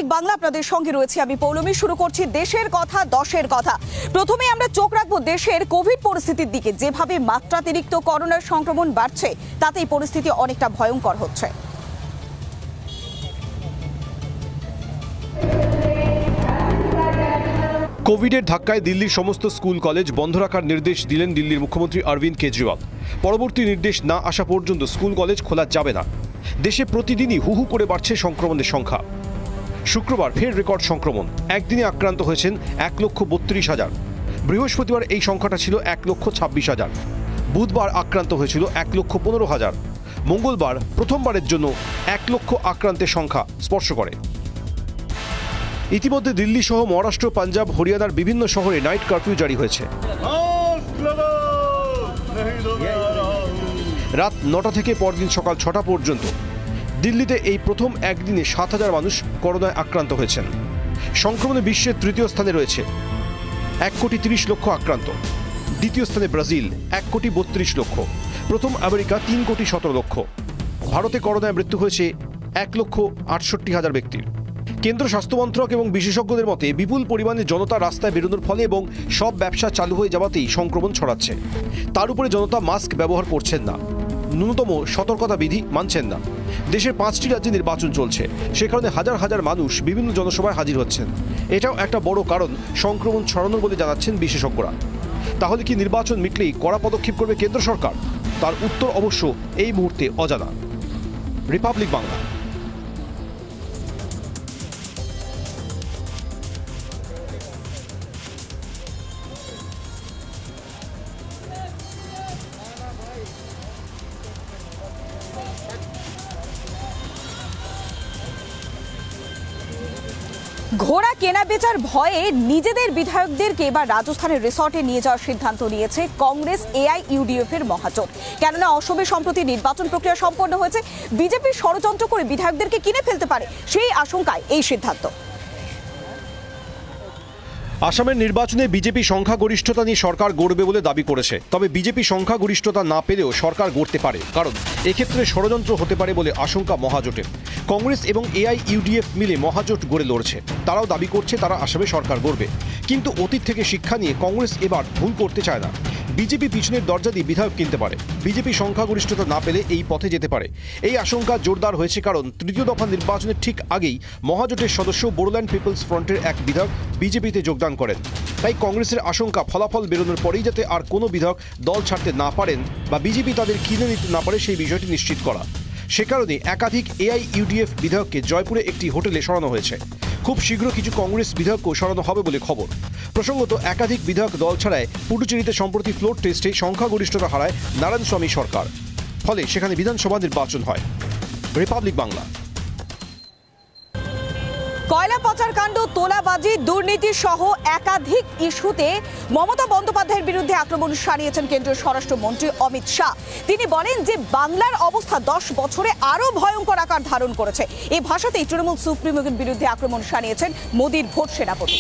Republic Bangla আপনাদের সঙ্গে রয়েছে আমি পৌলমী। শুরু করছি দেশের কথা দশের কথা। প্রথমে আমরা চোখ রাখবো দেশের কোভিড পরিস্থিতির দিকে। যেভাবে মাত্রাতিরিক্ত করোনার সংক্রমণ বাড়ছে তাতে এই পরিস্থিতি অনেকটা ভয়ঙ্কর হচ্ছে। কোভিডের ধাক্কায় দিল্লির সমস্ত স্কুল কলেজ বন্ধ রাখার নির্দেশ দিলেন দিল্লির মুখ্যমন্ত্রী অরবিন্দ কেজরিওয়াল। পরবর্তী নির্দেশ না আসা পর্যন্ত স্কুল কলেজ খোলা যাবে না। দেশে প্রতিদিনই হু হু করে বাড়ছে সংক্রমণের সংখ্যা। শুক্রবার ফের রেকর্ড সংক্রমণ। একদিনে আক্রান্ত হয়েছেন 1,32,000। বৃহস্পতিবার এই সংখ্যাটা ছিল 1,26,000। বুধবার আক্রান্ত হয়েছিল 1,15,000। মঙ্গলবার প্রথমবারের জন্য 1 লক্ষ আক্রান্তের সংখ্যা স্পর্শ করে। ইতিমধ্যে দিল্লি সহ মহারাষ্ট্র, পাঞ্জাব, হরিয়ানার বিভিন্ন শহরে নাইট কারফিউ জারি হয়েছে। রাত 9টা থেকে পরদিন সকাল 6টা পর্যন্ত দিল্লিতে এই প্রথম একদিনে 7,000 মানুষ করোনায় আক্রান্ত হয়েছেন। সংক্রমণে বিশ্বের তৃতীয় স্থানে রয়েছে 1,30,00,000 আক্রান্ত। দ্বিতীয় স্থানে ব্রাজিল 1,32,00,000। প্রথম আমেরিকা 3,17,00,000। ভারতে করোনায় মৃত্যু হয়েছে 1,68,000 ব্যক্তির। কেন্দ্র স্বাস্থ্য মন্ত্রক এবং বিশেষজ্ঞদের মতে বিপুল পরিমাণে জনতা রাস্তায় বেরোনোর ফলে এবং সব ব্যবসা চালু হয়ে যাওয়াতেই সংক্রমণ ছড়াচ্ছে। তার উপরে জনতা মাস্ক ব্যবহার করছেন না, ন্যূনতম সতর্কতা বিধি মানছেন না। দেশের 5টি রাজ্যে নির্বাচন চলছে, সে কারণে হাজার হাজার মানুষ বিভিন্ন জনসভায় হাজির হচ্ছেন। এটাও একটা বড় কারণ সংক্রমণ ছড়ানোর বলে জানাচ্ছেন বিশেষজ্ঞরা। তাহলে কি নির্বাচন মিটলেই কড়া পদক্ষেপ করবে কেন্দ্র সরকার? তার উত্তর অবশ্য এই মুহূর্তে অজানা। রিপাবলিক বাংলা। ঘোড়া কেনা বেচার ভয়ে নিজেদের বিধায়কদেরকে এবার রাজস্থানের রিসর্টে নিয়ে যাওয়ার সিদ্ধান্ত নিয়েছে কংগ্রেস AIUDF এর মহাজোট। কেননা অসমে সম্প্রতি নির্বাচন প্রক্রিয়া সম্পন্ন হয়েছে, বিজেপি ষড়যন্ত্র করে বিধায়কদেরকে কিনে ফেলতে পারে, সেই আশঙ্কায় এই সিদ্ধান্ত। আসামের নির্বাচনে বিজেপি সংখ্যাগরিষ্ঠতা নিয়ে সরকার গড়বে বলে দাবি করেছে। তবে বিজেপি সংখ্যাগরিষ্ঠতা না পেলেও সরকার গড়তে পারে, কারণ এক্ষেত্রে ষড়যন্ত্র হতে পারে বলে আশঙ্কা মহাজোটের। কংগ্রেস এবং AIUDF মিলে মহাজোট গড়ে লড়ছে। তারাও দাবি করছে তারা আসামে সরকার গড়বে। কিন্তু অতীত থেকে শিক্ষা নিয়ে কংগ্রেস এবার ভুল করতে চায় না। বিজেপি পিছনের দরজা দিয়ে বিধায়ক কিনতে পারে। বিজেপি সংখ্যাগরিষ্ঠতা না পেলে এই পথে যেতে পারে। এই আশঙ্কা জোরদার হয়েছে কারণ তৃতীয় দফা নির্বাচনের ঠিক আগেই মহাজোটের সদস্য বোডোল্যান্ড পিপলস ফ্রন্টের এক বিধায়ক বিজেপিতে যোগদান করেন। তাই কংগ্রেসের আশঙ্কা ফলাফল বেরোনোর পরেই যাতে আর কোনো বিধায়ক দল ছাড়তে না পারেন বা বিজেপি তাদের কিনে নিতে না পারে সেই বিষয়টি নিশ্চিত করা। সে কারণে একাধিক AIUDF বিধায়ককে জয়পুরে একটি হোটেলে সরানো হয়েছে। খুব শীঘ্র কিছু কংগ্রেস বিধায়ককেও সরানো হবে বলে খবর। প্রসঙ্গত একাধিক বিধায়ক দল ছাড়ায় পুডুচেরিতে সম্প্রতি ফ্লোর টেস্টে সংখ্যাগরিষ্ঠতা হারায় নারায়ণস্বামী সরকার। ফলে সেখানে বিধানসভা নির্বাচন হয়। রিপাবলিক বাংলা। কয়লা পাচার কাণ্ড, তোলাবাজি, দুর্নীতি সহ একাধিক ইস্যুতে মমতা বন্দ্যোপাধ্যায়ের বিরুদ্ধে আক্রমণ সারিয়েছেন কেন্দ্রীয় স্বরাষ্ট্রমন্ত্রী অমিত শাহ। তিনি বলেন যে বাংলার অবস্থা 10 বছরে আরো ভয়ঙ্কর আকার ধারণ করেছে। এই ভাষাতেই তৃণমূল সুপ্রিমোর বিরুদ্ধে আক্রমণ সারিয়েছেন মোদির ভোট সেনাপতি।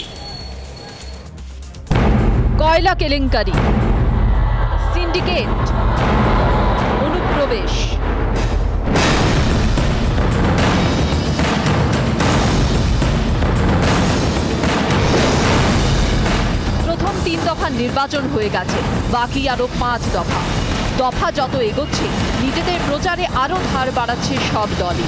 কয়লা কেলেঙ্কারি, সিন্ডিকেট, অনুপ্রবেশ, প্রথম 3 দফা নির্বাচন হয়ে গেছে, বাকি আরো 5 দফা। দফা যত এগোচ্ছে নিজেদের প্রচারে আরো ধার বাড়াচ্ছে সব দলই।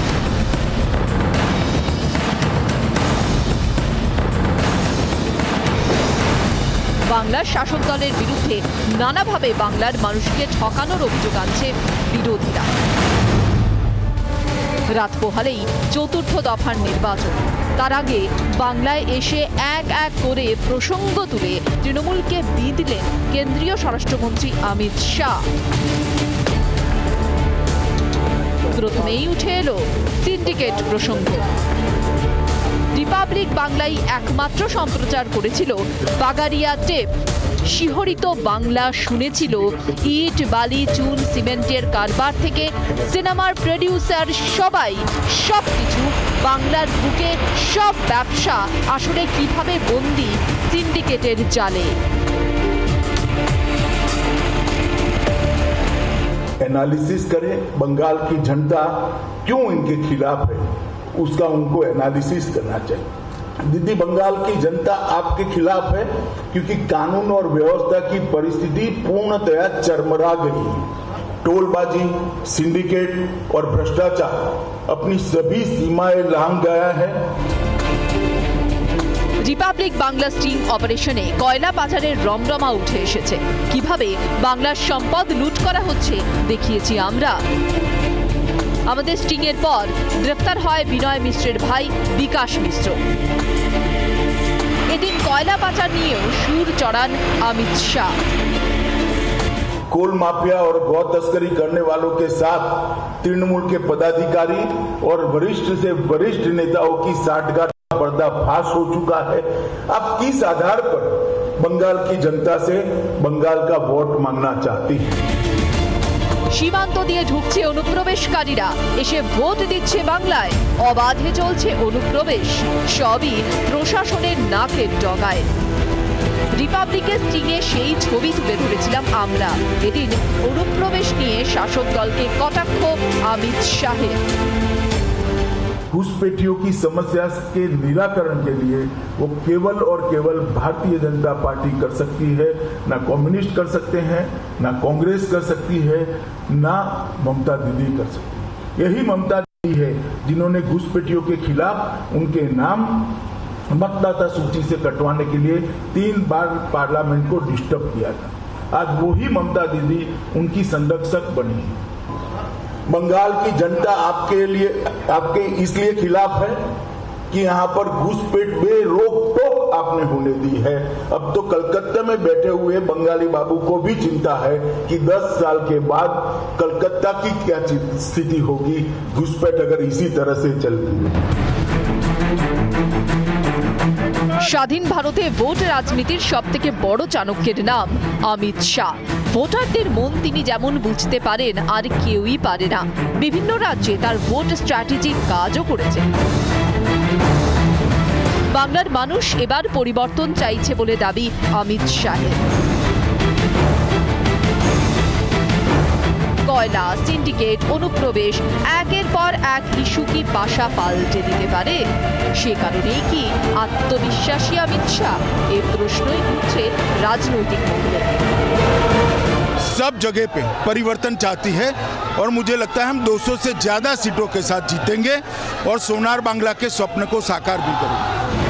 বাংলার শাসক দলের বিরুদ্ধে নানাভাবে বাংলার মানুষকে ঠকানোর অভিযোগ আনছে বিরোধীরা। রাত পোহালেই 4র্থ দফার নির্বাচন। তার আগে বাংলায় এসে এক এক করে প্রসঙ্গ তুলে তৃণমূলকে বিঁধলেন কেন্দ্রীয় স্বরাষ্ট্রমন্ত্রী অমিত শাহ। প্রথমেই উঠে এলো সিন্ডিকেট প্রসঙ্গ। রিপাবলিক বাংলায় একমাত্র সম্প্রচার করেছিল বাগারিয়া টেপ। শিহরিত বাংলা শুনেছিল ইট, বালি, চুন, সিমেন্টের কারবার থেকে সিনেমার প্রডিউসার সবাই সবকিছু বাংলার বুকে, সব ব্যবসা আসলে কিভাবে বন্দী সিন্ডিকেটের জালে। एनालिसिस करें बंगाल की जनता क्यों इनके खिलाफ है, उसका उनको एनालिसिस करना चाहिए। दीदी, बंगाल की जनता आपके खिलाफ है क्योंकि कानून और व्यवस्था की परिस्थिति पूर्णतया चरमरा गई है। टोलबाजी, सिंडिकेट और भ्रष्टाचार अपनी सभी सीमाएं लांघ गया है। রিপাবলিক বাংলা স্টিং অপারেশনে কয়লা পাচারের রমরমা উঠে এসেছে। কিভাবে বাংলার সম্পদ লুট করা হচ্ছে দেখিয়েছি আমরা। আমাদের স্টিং এর পর গ্রেফতার হয় বিনয় মিশ্রের ভাই বিকাশ মিশ্র। এদিন কয়লা পাচার নিয়েও সুর চড়ান অমিত শাহ। कोल माफिया और गौ तस्करी करने वालों के साथ तृणमूल के पदाधिकारी और वरिष्ठ से वरिष्ठ नेताओं की साठगांठ पर्दाफाश हो चुका है। अब किस आधार पर बंगाल की जनता से बंगाल का वोट मांगना चाहती है? সীমান্ত দিয়ে ঢুকছে অনুপ্রবেশকারীরা, এসে ভোট দিচ্ছে বাংলায়। অবাধে চলছে অনুপ্রবেশ, সবই প্রশাসনের নাকের ডগায়। রিপাবলিকের স্টিংয়ে সেই ছবি তুলে ধরেছিলাম আমরা। এদিন অনুপ্রবেশ নিয়ে শাসক দলকে কটাক্ষ অমিত শাহের। घुसपैठियों की समस्या के निराकरण के लिए वो केवल और केवल भारतीय जनता पार्टी कर सकती है, ना कम्युनिस्ट कर सकते हैं, ना कांग्रेस कर सकती है, ना ममता दीदी कर सकती है। यही ममता दीदी है जिन्होंने घुसपैठियों के खिलाफ उनके नाम मतदाता सूची से कटवाने के लिए 3 बार पार्लियामेंट को डिस्टर्ब किया था। आज वही ममता दीदी उनकी संरक्षक बनी है। बंगाल की जनता आपके इसलिए खिलाफ है कि यहाँ पर घुसपैठ बेरोक टोक आपने होने दी है। अब तो कलकत्ता में बैठे हुए बंगाली बाबू को भी चिंता है कि 10 साल के बाद कलकत्ता की क्या स्थिति होगी घुसपैठ अगर इसी तरह से चलती। স্বাধীন ভারতে ভোট রাজনীতির সবথেকে বড় চাণক্যের নাম অমিত শাহ। ভোটারদের মন তিনি যেমন বুঝতে পারেন আর কেউই পারে না। বিভিন্ন রাজ্যে তার ভোট স্ট্র্যাটেজিক কাজও করেছে। বাংলার মানুষ এবার পরিবর্তন চাইছে বলে দাবি অমিত শাহের। কয়লা, সিন্ডিকেট, অনুপ্রবেশ একের পর এক ইস্যু কি পাশা পাল্টে দিতে পারে? সে কারণেই কি আত্মবিশ্বাসী অমিত শাহ? এই প্রশ্নই উঠছে রাজনৈতিক মহলে। सब जगह पे परिवर्तन चाहती है और मुझे लगता है हम 200 से ज्यादा सीटों के साथ जीतेंगे और सोनार बांग्ला के स्वप्न को साकार भी करेंगे।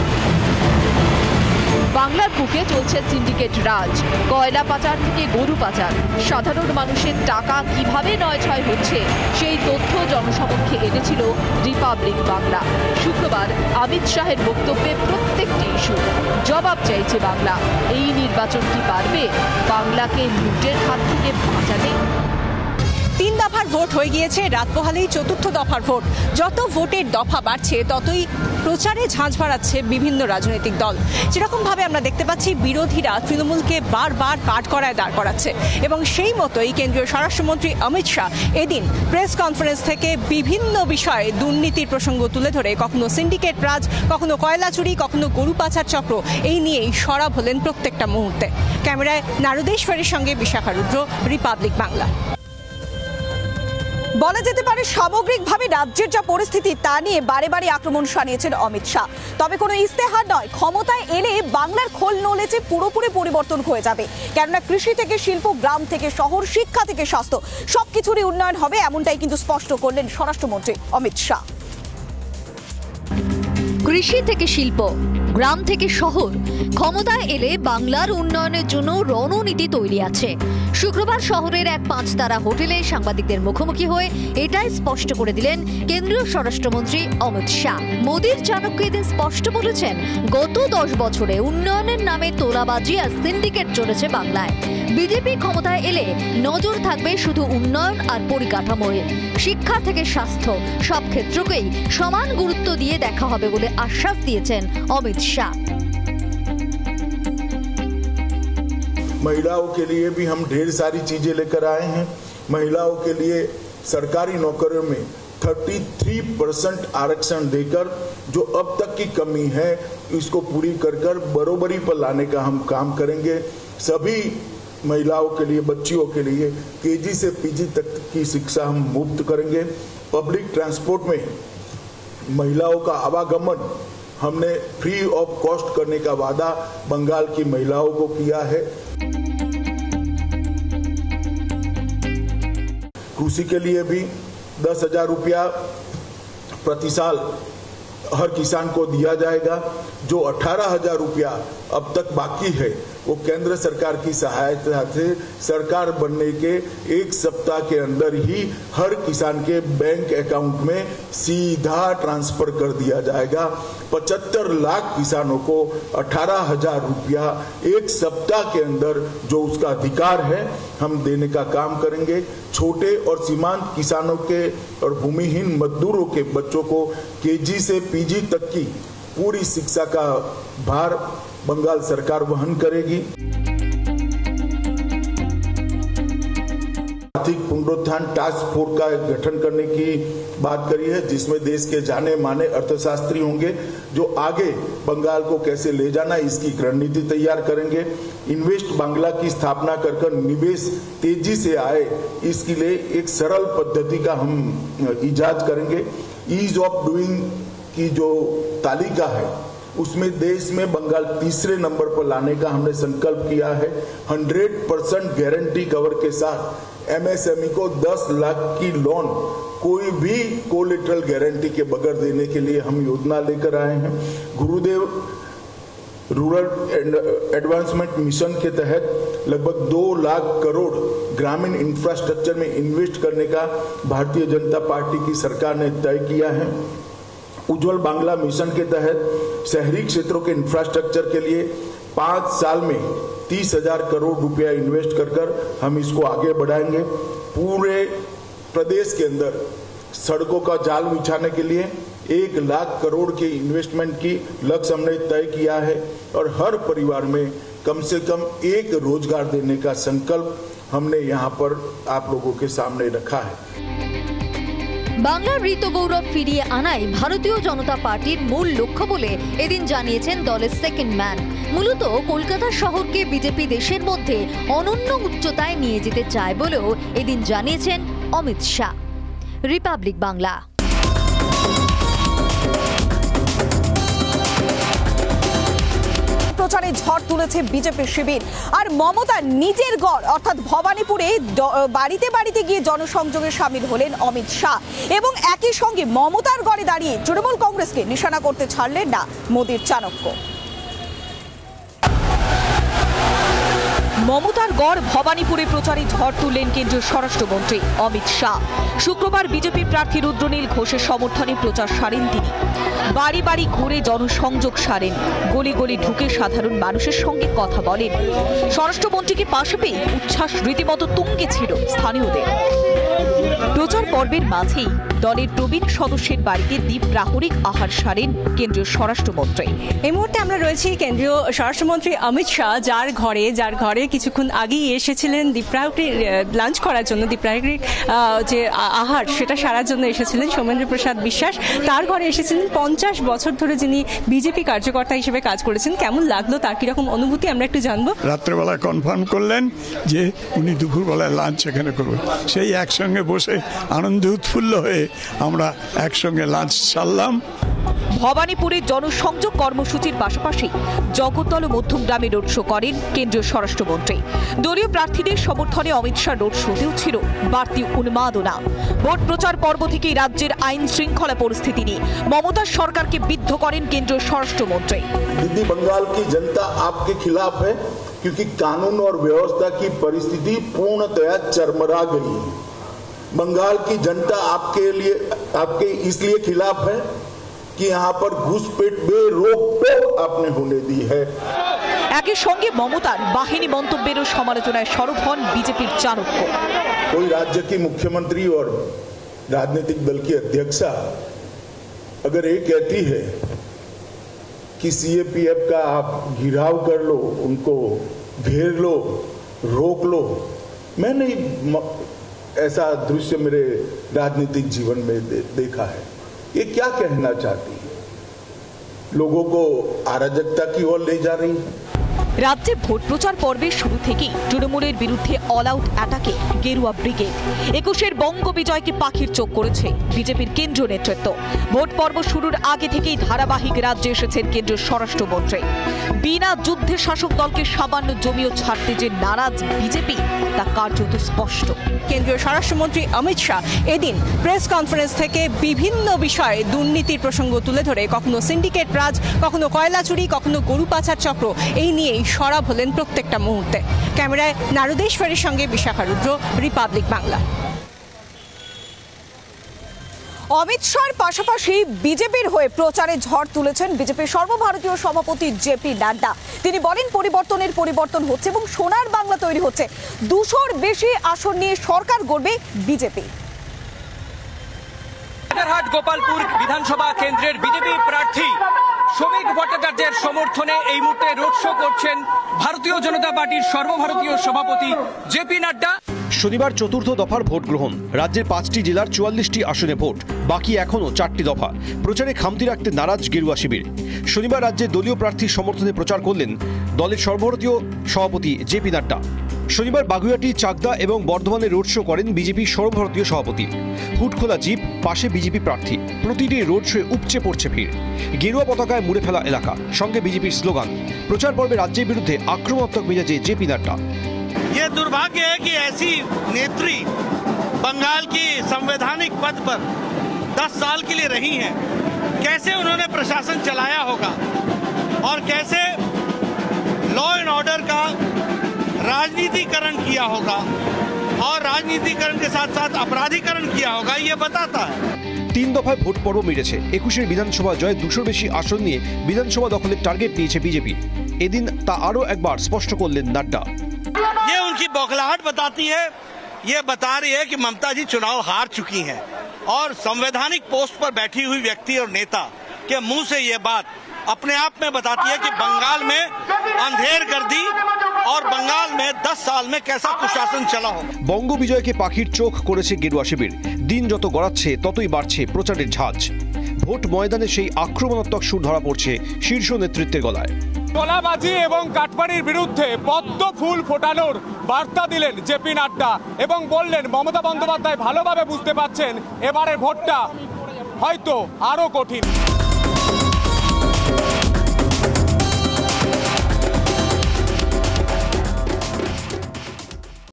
বাংলার বুকে চলছে সিন্ডিকেট রাজ, কয়লা পাচার থেকে গরু পাচার। সাধারণ মানুষের টাকা কিভাবে নয়ছয় হচ্ছে সেই তথ্য জনসমক্ষে এনেছিল রিপাবলিক বাংলা। শুক্রবার অমিত শাহের বক্তব্যে প্রত্যেকটি ইস্যু জবাব চাইছে বাংলা। এই নির্বাচন কি পারবে বাংলাকে লুটের হাত থেকে বাঁচাতে? 3 দফার ভোট হয়ে গিয়েছে, রাত পোহালেই 4র্থ দফার ভোট। যত ভোটের দফা বাড়ছে ততই প্রচারে ঝাঁঝ বাড়াচ্ছে বিভিন্ন রাজনৈতিক দল। যেরকম ভাবে আমরা দেখতে পাচ্ছি বিরোধীরা তৃণমূলকে বারবার কাঠগড়ায় দাঁড় করাচ্ছে এবং সেই মতোই কেন্দ্রীয় স্বরাষ্ট্রমন্ত্রী অমিত শাহ এদিন প্রেস কনফারেন্স থেকে বিভিন্ন বিষয়ে দুর্নীতির প্রসঙ্গ তুলে ধরে কখনো সিন্ডিকেট রাজ, কখনো কয়লা চুরি, কখনো গরু পাচার চক্র এই নিয়েই সরব হলেন প্রত্যেকটা মুহূর্তে। ক্যামেরায় নারুদেশ্বরের সঙ্গে বিশাখা রুদ্র, রিপাবলিক বাংলা। বলা যেতে পারে সামগ্রিকভাবে রাজ্যের যা পরিস্থিতি তা নিয়ে বারে বারে আক্রমণ শানিয়েছেন অমিত শাহ। তবে কোনো ইস্তেহার নয়, ক্ষমতায় এলে বাংলার খোল নলেজে পুরোপুরি পরিবর্তন হয়ে যাবে। কেননা কৃষি থেকে শিল্প, গ্রাম থেকে শহর, শিক্ষা থেকে স্বাস্থ্য সবকিছুরই উন্নয়ন হবে, এমনটাই কিন্তু স্পষ্ট করলেন স্বরাষ্ট্রমন্ত্রী অমিত শাহ। কৃষি থেকে শিল্প, গ্রাম থেকে শহর, ক্ষমতায় এলে বাংলার উন্নয়নের জন্য রণনীতি তৈরি আছে। শুক্রবার শহরের এক 5 তারা হোটেলে সাংবাদিকদের মুখোমুখি হয়ে এটাই স্পষ্ট করে দিলেন কেন্দ্রীয় স্বরাষ্ট্রমন্ত্রী অমিত শাহ। মোদির চাণক্য এদিন স্পষ্ট বলেছেন, গত 10 বছরে উন্নয়নের নামে তোলাবাজি আর সিন্ডিকেট চলেছে বাংলায়। বিজেপি ক্ষমতায় এলে নজর থাকবে শুধু উন্নয়ন আর পরিকাঠামোয়। শিক্ষা থেকে স্বাস্থ্য সব ক্ষেত্রকেই সমান গুরুত্ব দিয়ে দেখা হবে বলে আশ্বাস দিয়েছেন অমিত শাহ। महिलाओं के लिए भी हम ढेर सारी चीजें लेकर आए हैं। महिलाओं के लिए सरकारी नौकरियों में 33% आरक्षण देकर जो अब तक की कमी है इसको पूरी कर बरोबरी पर लाने का हम काम करेंगे। सभी महिलाओं के लिए, बच्चियों के लिए KG से PG तक की शिक्षा हम मुफ्त करेंगे। पब्लिक ट्रांसपोर्ट में महिलाओं का आवागमन हमने फ्री ऑफ कॉस्ट करने का वादा बंगाल की महिलाओं को किया है। कृषि के लिए भी 10,000 रुपया प्रति साल हर किसान को दिया जाएगा। जो 18,000 रुपया अब तक बाकी है वो केंद्र सरकार की सहायता से सरकार बनने के 1 सप्ताह के अंदर ही हर किसान के बैंक अकाउंट में सीधा ट्रांसफर कर दिया जाएगा। 75 लाख किसानों को 18,000 रुपया 1 सप्ताह के अंदर जो उसका अधिकार है हम देने का काम करेंगे। छोटे और सीमांत किसानों के और भूमिहीन मजदूरों के बच्चों को केजी से पीजी तक की पूरी शिक्षा का भार बंगाल सरकार वहन करेगी। आर्थिक पुनरुत्थान टास्क फोर्स का गठन करने की बात करी है, जिसमें देश के जाने माने अर्थशास्त्री होंगे जो आगे बंगाल को कैसे ले जाना इसकी रणनीति तैयार करेंगे। इन्वेस्ट बांग्ला की स्थापना कर निवेश तेजी से आए इसके लिए एक सरल पद्धति का हम इजाद करेंगे। ईज ऑफ डूइंग की जो तालिका है उसमें देश में बंगाल तीसरे नंबर पर लाने का हमने संकल्प किया है। 100% गारंटी कवर के साथ एमएसएमई को 10 लाख की लोन कोई भी कोलेटरल गारंटी के बगैर देने के लिए हम योजना लेकर आए हैं। गुरुदेव रूरल एडवांसमेंट मिशन के तहत लगभग 2 लाख करोड़ ग्रामीण इंफ्रास्ट्रक्चर में इन्वेस्ट करने का भारतीय जनता पार्टी की सरकार ने तय किया है। उज्जवल बांग्ला मिशन के तहत शहरी क्षेत्रों के इंफ्रास्ट्रक्चर के लिए 5 साल में 30,000 करोड़ रुपया इन्वेस्ट कर हम इसको आगे बढ़ाएंगे। पूरे प्रदेश के अंदर सड़कों का जाल बिछाने के लिए 1 लाख करोड़ के इन्वेस्टमेंट की लक्ष्य हमने तय किया है और हर परिवार में कम से कम 1 रोजगार देने का संकल्प हमने यहाँ पर आप लोगों के सामने रखा है। বাংলার ঋত গৌরব ফিরিয়ে আনাই ভারতীয় জনতা পার্টির মূল লক্ষ্য বলে এদিন জানিয়েছেন দলের সেকেন্ড ম্যান। মূলত কলকাতা শহরকে বিজেপি দেশের মধ্যে অনন্য উচ্চতায় নিয়ে যেতে চায় বলেও এদিন জানিয়েছেন অমিত শাহ। রিপাবলিক বাংলা। প্রচারে ঝড় তুলেছে বিজেপি শিবির আর মমতা নিজের গড় অর্থাৎ ভবানীপুরে বাড়িতে বাড়িতে গিয়ে জনসংযোগে সামিল হলেন অমিত শাহ এবং একই সঙ্গে মমতার গড়ে দাঁড়িয়ে তৃণমূল কংগ্রেসকে নিশানা করতে ছাড়লেন না মোদির চাণক্য। মমতার গড় ভবানীপুরে প্রচারে ঝড় তুললেন কেন্দ্রীয় স্বরাষ্ট্রমন্ত্রী অমিত শাহ। শুক্রবার বিজেপি প্রার্থী রুদ্রনীল ঘোষের সমর্থনে প্রচার সারেন তিনি। বাড়ি বাড়ি ঘুরে জনসংযোগ সারেন, গলি গলি ঢুকে সাধারণ মানুষের সঙ্গে কথা বলেন। স্বরাষ্ট্রমন্ত্রীকে পাশে পেয়ে উচ্ছ্বাস রীতিমতো তুঙ্গে ছিল স্থানীয়দের। প্রচার পর্বের মাঝেই দলের প্রবীণ সদস্যের বাড়িতে দ্বীপ প্রাহরিক আহার সারেন কেন্দ্রীয় স্বরাষ্ট্রমন্ত্রী। এই মুহূর্তে আমরা রয়েছি কেন্দ্রীয় স্বরাষ্ট্রমন্ত্রী অমিত শাহ, যার ঘরে কিছুক্ষণ আগেই এসেছিলেন দ্বীপ্রাহরিক লাঞ্চ করার জন্য। দ্বীপ্রাহরিক যে আহার সেটা সারার জন্য এসেছিলেন সৌমেন্দ্র প্রসাদ বিশ্বাস। তার ঘরে এসেছিলেন 50 বছর ধরে যিনি বিজেপি কার্যকর্তা হিসেবে কাজ করেছেন। কেমন লাগলো, তার কিরকম অনুভূতি আমরা একটু জানবো। রাত্রেবেলা কনফার্ম করলেন যে উনি দুপুরবেলায় লাঞ্চ এখানে করবেন। সেই একসঙ্গে বসে আনন্দে উৎফুল্ল হয়ে আমরা একসঙ্গে লাঞ্চ সারলাম। ভবানীপুরে জনসংযোগ কর্মসূচির পাশাপাশি জগদ্দল ও মধ্যমগ্রামে রোড শো করেন কেন্দ্রীয় স্বরাষ্ট্রমন্ত্রী। দলীয় প্রার্থীদের সমর্থনে অমিত শাহ রোড শোতেও ছিল বাড়তি উন্মাদনা। ভোট প্রচার পর্ব থেকেই রাজ্যের আইন শৃঙ্খলা পরিস্থিতি নিয়ে মমতার সরকারকে বিদ্ধ করেন কেন্দ্রীয় স্বরাষ্ট্রমন্ত্রী। दीदी बंगाल की जनता आपके खिलाफ है क्योंकि कानून और व्यवस्था की परिस्थिति पूर्णतया चरमरा गई है। बंगाल की जनता आपके इसलिए खिलाफ है कि यहाँ पर घुसपैठ बेरोक टोक आपने होने दी है। একই সঙ্গে মমতার বাহিনী মন্তব্যেরও সমালোচনায় সরব হন বিজেপির চাণক্য। कोई राज्य की मुख्यमंत्री और राजनीतिक दल की अध्यक्षा अगर ये कहती है कि सीएपीएफ का आप घिराव कर लो, उनको घेर लो, रोक लो, मैं नहीं ऐसा दृश्य मेरे राजनीतिक जीवन में देखा है। ये क्या कहना चाहती है? लोगों को अराजकता की ओर ले जा रही है। রাজ্যে ভোট প্রচার পর্বের শুরু থেকেই তৃণমূলের বিরুদ্ধে অল আউট অ্যাটাকে গেরুয়া ব্রিগেড। 21-এর বঙ্গ বিজয়কে পাখির চোখ করেছে বিজেপির কেন্দ্রীয় নেতৃত্ব। ভোট পর্ব শুরুর আগে থেকেই ধারাবাহিক রাজ্যে এসেছেন কেন্দ্রীয় স্বরাষ্ট্রমন্ত্রী। বিনা যুদ্ধে শাসক দলকে সামান্য জমিও ছাড়তে যে নারাজ বিজেপি তা কার্যত স্পষ্ট। কেন্দ্রীয় স্বরাষ্ট্রমন্ত্রী অমিত শাহ এদিন প্রেস কনফারেন্স থেকে বিভিন্ন বিষয়ে দুর্নীতির প্রসঙ্গ তুলে ধরে কখনো সিন্ডিকেট রাজ, কখনো কয়লা চুরি, কখনো গরু পাচার চক্র, এই নিয়েই সরব হলেন প্রত্যেকটা মুহূর্তে। ক্যামেরায় নারুদেশ্বরের সঙ্গে বিশাখা রুদ্র, রিপাবলিক বাংলা। অমিত শাহর পাশাপাশি বিজেপির হয়ে প্রচারে ঝড় তুলেছেন বিজেপির সর্বভারতীয় সভাপতি জেপি নাড্ডা। তিনি বলেন পরিবর্তন হচ্ছে এবং সোনার বাংলা তৈরি হচ্ছে। 200-র বেশি আসন নিয়ে সরকার গড়বে বিজেপি। বাগেরহাট গোপালপুর বিধানসভা কেন্দ্রের বিজেপি প্রার্থী শ্রমিক ভট্টাচার্যের সমর্থনে এই মুহূর্তে রোড শো করছেন ভারতীয় জনতা পার্টির সর্বভারতীয় সভাপতি জেপি নাড্ডা। শনিবার চতুর্থ দফার ভোট গ্রহণ। রাজ্যের 5টি জেলার 44টি আসনে ভোট, বাকি এখনও 4টি দফা। প্রচারে খামতি রাখতে নারাজ গেরুয়া শিবির। শনিবার রাজ্যে দলীয় প্রার্থীর সমর্থনে প্রচার করলেন দলের সর্বভারতীয় সভাপতি জেপি নাড্ডা। শনিবার বাগুইআটি, চাকদা এবং বর্ধমানে রোড শো করেন বিজেপির সর্বভারতীয় সভাপতি। হুটখোলা জিপ, পাশে বিজেপি প্রার্থী। প্রতিটি রোড শোয়ে উপচে পড়ছে ভিড়। গেরুয়া পতাকায় মুড়ে ফেলা এলাকা, সঙ্গে বিজেপির স্লোগান। প্রচার পর্বে রাজ্যের বিরুদ্ধে আক্রমণাত্মক মেজাজে জেপি নাড্ডা। ये दुर्भाग्य है कि ऐसी नेत्री बंगाल की संवैधानिक पद पर 10 साल के लिए रही हैं। कैसे उन्होंने प्रशासन चलाया होगा और कैसे लॉ एंड ऑर्डर का राजनीतिकरण किया होगा और राजनीतिकरण के साथ साथ अपराधीकरण किया होगा, ये बताता है। 3 দফায় ভোট পর্ব মিটেছে। 21-এর বিধানসভা জয় 200-র বেশি আসন নিয়ে বিধানসভা দখলের টার্গেট নিয়েছে বিজেপি। এদিন তা আরও একবার স্পষ্ট করলেন নাড্ডা। ये उनकी बौखलाहट बताती है, ये बता रही है कि ममता जी चुनाव हार चुकी हैं और संवैधानिक पोस्ट पर बैठी हुई व्यक्ति और नेता के मुंह से ये बात अपने आप में बताती है कि बंगाल में अंधेर गर्दी और बंगाल में 10 साल में कैसा कुशासन चला हो। বঙ্গ বিজয়কে পাখির চোখ করেছে গেরুয়া শিবির। দিন যত গড়াচ্ছে ততই বাড়ছে প্রচারের ঝাঁজ। ভোট ময়দানে সেই আক্রমণাত্মক সুর ধরা পড়ছে শীর্ষ নেতৃত্বের গলায়। তোলাবাজি এবং কাটমারির বিরুদ্ধে পদ্ম ফুল ফোটানোর বার্তা দিলেন জেপি নাড্ডা এবং বললেন মমতা বন্দ্যোপাধ্যায় ভালোভাবে বুঝতে পারছেন এবারের ভোটটা হয়তো আরো কঠিন।